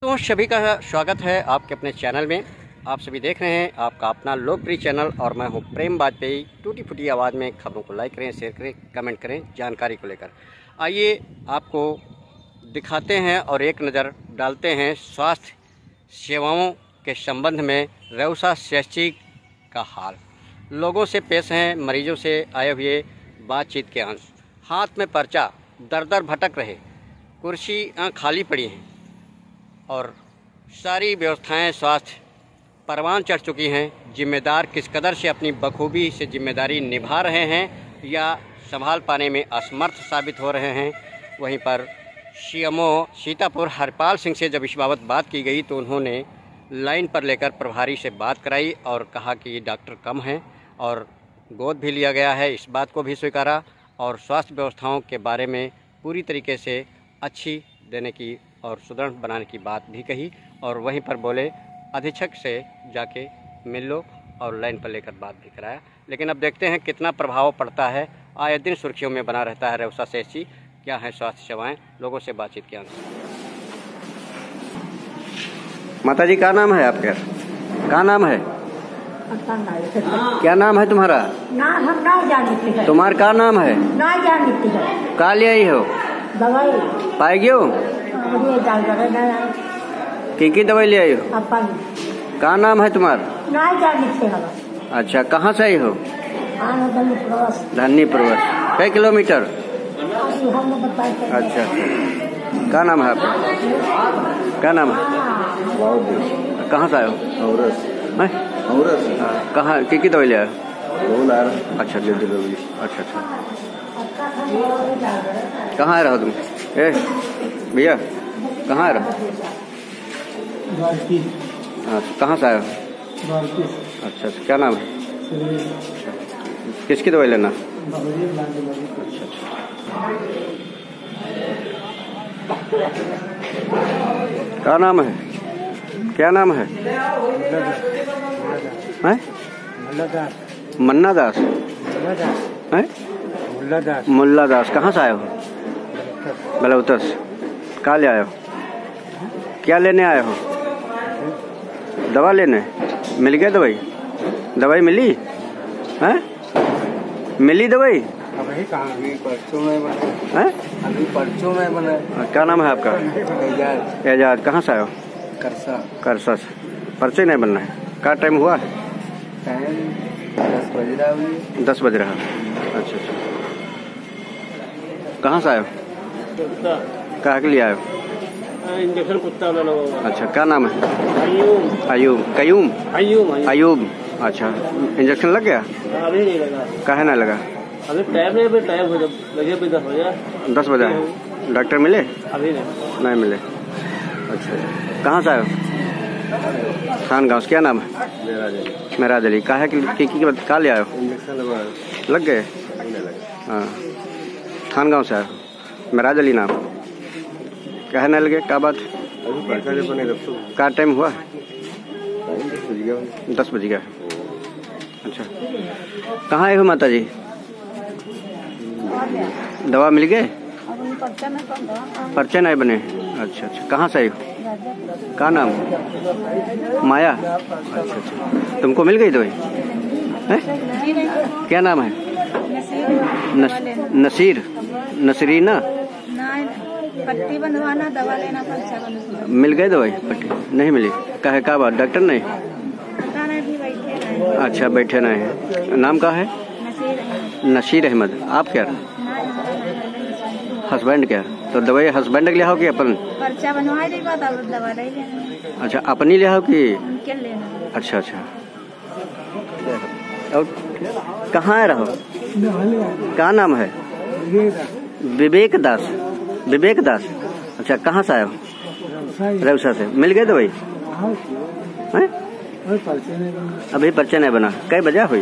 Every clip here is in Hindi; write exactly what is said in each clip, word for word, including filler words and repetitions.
दोस्तों सभी का स्वागत है आपके अपने चैनल में। आप सभी देख रहे हैं आपका अपना लोकप्रिय चैनल और मैं हूं प्रेम वाजपेयी। टूटी फूटी आवाज़ में खबरों को लाइक करें, शेयर करें, कमेंट करें जानकारी को लेकर। आइए आपको दिखाते हैं और एक नज़र डालते हैं स्वास्थ्य सेवाओं के संबंध में रेउसा सीएचसी का हाल। लोगों से पेश हैं मरीजों से आए हुए बातचीत के अंश। हाथ में पर्चा, दर दर भटक रहे, कुर्सियाँ खाली पड़ी हैं और सारी व्यवस्थाएं स्वास्थ्य परवान चढ़ चुकी हैं। जिम्मेदार किस कदर से अपनी बखूबी से जिम्मेदारी निभा रहे हैं या संभाल पाने में असमर्थ साबित हो रहे हैं। वहीं पर सीएमओ सीतापुर हरपाल सिंह से जब इस बाबत बात की गई तो उन्होंने लाइन पर लेकर प्रभारी से बात कराई और कहा कि डॉक्टर कम हैं और गोद भी लिया गया है। इस बात को भी स्वीकारा और स्वास्थ्य व्यवस्थाओं के बारे में पूरी तरीके से अच्छी देने की और सुदृढ़ बनाने की बात भी कही। और वहीं पर बोले अधीक्षक से जाके मिल लो और लाइन पर लेकर बात भी कराया। लेकिन अब देखते हैं कितना प्रभाव पड़ता है। आए दिन सुर्खियों में बना रहता है रेउसा सीएचसी। क्या है स्वास्थ्य सेवाएं, लोगों से बातचीत के अंश। माता जी क्या नाम है आपका? क्या नाम है? क्या नाम है तुम्हारा? नाम हम ना जानते हैं। तुम्हारा क्या नाम है? ना जानते हैं। का ले आई हो? दवाई पाई गयो? की की दवाई ले आई हो? अपन का नाम है तुम्हारा? ना जानते हैं। अच्छा, कहाँ से आई हो? धन्नी प्रवास। कई किलोमीटर? अच्छा, क्या नाम है आपका? क्या नाम है? कहाँ से आए हो? औरस। औरस कहाँ? की की दवाई ले आए? अच्छा अच्छा अच्छा कहाँ आ रहे हो तुम? ए भैया कहाँ आ रहे हो? कहाँ से आए हो? अच्छा अच्छा, क्या नाम है? किसकी दवाई लेना? अच्छा अच्छा, क्या नाम है? क्या नाम है? हैं? मन्ना दास। हैं? मुल्ला दास। कहाँ से आए हो? बलौतस। कहाँ ले आए हो? क्या लेने आए हो? दवा लेने? मिल गया दवाई? दवाई मिली? हैं? मिली दवाई? अभी कहाँ? अभी परसों में बना। हैं? अभी परसों में बना। क्या नाम है आपका? एजाज। एजाज। कहाँ से आए हो? करसा। करसा से। पर्चे नहीं बनना है? क्या टाइम हुआ है? टाइम दस बज रहा है। दस बज रहा। अच्छा अच्छा, कहाँ से आए हो? कहाँ के लिए आए हो? इंजेक्शन कुत्ता वाला। अच्छा, क्या नाम है? अयूब। अयूब। कयूम? अयूब अयूब। अच्छा, इंजेक्शन लग गया? अभी नहीं लगा। काहे नहीं लगा? अभी टाइम नहीं, अभी टाइम हो जब लगे भी दस बजे। दस बजा है। डॉक्टर मिले? अभी नहीं नहीं मिले। अच्छा, कहाँ से आए हो? खान गाँव से। क्या नाम है? मेराज अली। काहे की क्या ले आए हो? इंजेक्शन लग गए? हाँ, खान गाँव से आए हो। मेराज अली नाम। कहे नहीं लगे? क्या बात? क्या टाइम हुआ? दस बज गया। अच्छा, कहाँ आए हो माता जी? दवा मिल गए? पर्चे नहीं बने? अच्छा अच्छा, कहाँ से आई हो? क्या नाम? माया। अच्छा अच्छा, तुमको मिल गई दवाई? क्या नाम है? नस, नसीर नसरीना। पट्टी बनवाना, दवा लेना, पर्चा बनवाना। मिल गई दवाई? पट्टी नहीं मिली? कहे का बात? डॉक्टर नहीं? बैठे अच्छा, बैठे नहीं है। नाम का है? नसीर अहमद। आप क्या? हस्बैंड क्या? तो दवाई हस्बैंड के लिए हो कि अपन? पर्चा बनवा देगा तब दवा ले लेना। अच्छा, अपनी ले हो कि? उनके लेना। अच्छा अच्छा, और कहाँ आ रहो? क्या नाम है? विवेक दास। विवेक दास। अच्छा, कहाँ से आए हो? रेउसा से। मिल गए दवाई? हैं? अभी पर्चे नहीं बना। कई बजा हुई?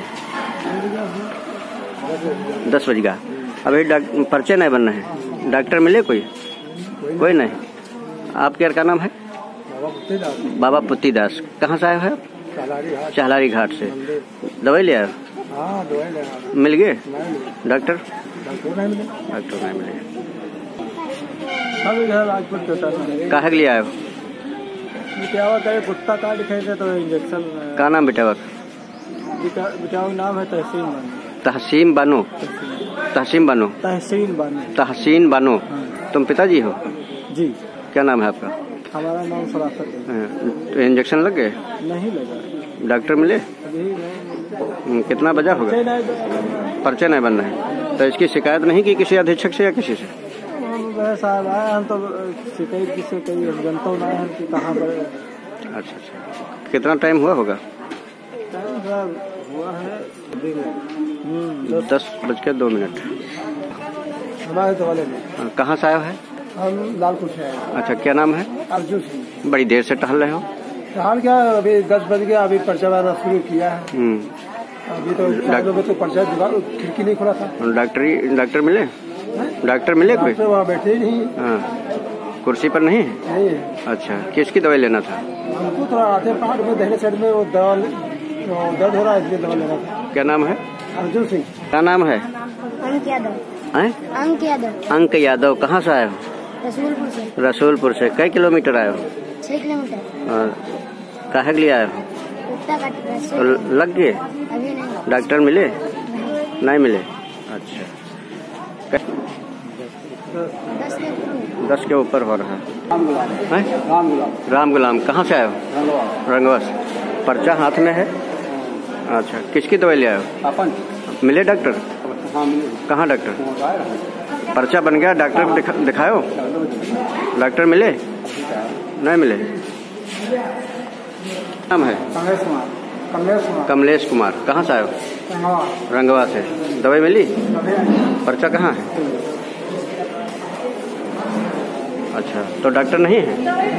दस बज गया। अभी पर्चे नहीं बनना है। डॉक्टर मिले कोई? कोई नहीं। आपके क्या नाम है? बाबा पुत्ती दास। कहाँ से आए हो? चहलारी घाट से। दवाई ले आए? मिल गए? डॉक्टर? डॉक्टर नहीं मिले। काहे के लिए आए हो? बिटावा का एक कुत्ता काट खाए तो इंजेक्शन। का नाम बिटावा? बिटावा नाम है तहसीन बानो। तहसीन बानो। तहसीन बानो। तहसीन बानो। तहसीन बानो। तुम पिताजी हो? जी। क्या नाम है आपका? हमारा नाम सराफत है। तो इंजेक्शन लग गए? नहीं लगा। डॉक्टर मिले? अभी नहीं। कितना बजा होगा? पर्चे नहीं बन रहे। तो इसकी शिकायत नहीं की किसी अधीक्षक से या किसी से? साहब आए हम तो शिकायत किसी कई जनता ना है कि कहाँ पर। अच्छा अच्छा। कितना टाइम हुआ होगा? टाइम हुआ है दस बज के दो मिनट। हमारे तो वाले में। कहाँ से आया है? हम लालपुर से आए। अच्छा, क्या नाम है? अर्जुन सिंह। बड़ी देर से टहल रहे हो? टहल क्या, अभी दस बज गया, अभी पर्चा वाला शुरू किया है। अभी तो तो पर्चा खिड़की नहीं खुला था। डॉक्टरी डॉक्टर मिले? डॉक्टर मिले कोई? वहाँ बैठे ही नहीं। हाँ, कुर्सी पर नहीं है? नहीं। अच्छा, किसकी दवाई लेना था? हमको थोड़ा आधे पार्ट में दहले साइड में वो दवा दर्द हो रहा है, इसलिए दवा लेना था। क्या नाम है? अर्जुन सिंह। क्या नाम है? अंक यादव। हैं? अंक यादव। अंक यादव। कहाँ से आए हो? रसूलपुर से। रसूलपुर से। कई किलोमीटर आए हो? छह किलोमीटर। और काहे के लिए आए हो? कुत्ता काट और लग गए? अभी नहीं। डॉक्टर मिले? नहीं मिले। अच्छा, दस के दस के ऊपर हो रहा है। राम गुलाम। राम गुलाम। राम गुलाम। कहाँ से आए हो? रंगवा से। पर्चा हाथ में है? अच्छा, किसकी दवाई ले आए हो? अपन मिले डॉक्टर? हाँ मिले। कहाँ डॉक्टर? पर्चा बन गया, डॉक्टर को दिखा, दिखाओ। डॉक्टर मिले? नहीं मिले। नाम है? कमलेश कुमार। कमलेश कुमार। कमलेश कुमार। कहाँ से आए हो? रंगवा से। दवाई मिली? पर्चा कहाँ है? अच्छा, तो डॉक्टर नहीं है?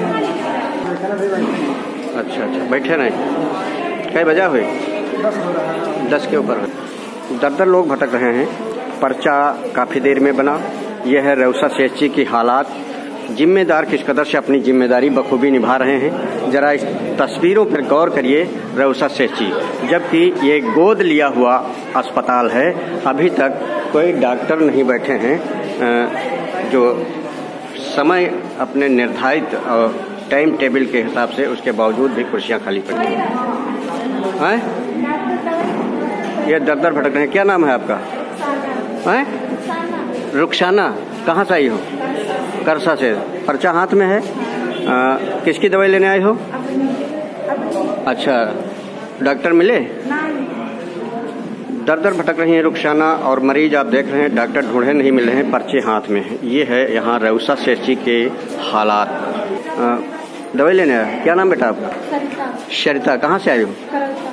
अच्छा अच्छा, बैठे नहीं। कई बजा हुई? दस के ऊपर। दर दर लोग भटक रहे हैं। पर्चा काफ़ी देर में बना। यह है रउसा सेठी की हालात। जिम्मेदार किस कदर से अपनी जिम्मेदारी बखूबी निभा रहे हैं। जरा इस तस्वीरों पर गौर करिए। रउसा सेठी, जबकि ये गोद लिया हुआ अस्पताल है, अभी तक कोई डॉक्टर नहीं बैठे हैं। जो समय अपने निर्धारित और टाइम टेबल के हिसाब से, उसके बावजूद भी कुर्सियां खाली पड़ी हैं। ये दर दर भटक रहे हैं। क्या नाम है आपका? हैं? रुखसाना। कहाँ से आई हो? करसा से। पर्चा हाथ में है? आ, किसकी दवाई लेने आई हो? अच्छा, डॉक्टर मिले? दर दर भटक रही हैं रुखसाना और मरीज आप देख रहे हैं, डॉक्टर ढूंढे नहीं मिल रहे हैं, पर्चे हाथ में हैं। ये है यहाँ रउसा सेठी के हालात। दवाई लेने आया। क्या नाम बेटा आपका? सरिता। सरिता। कहाँ से आई हो?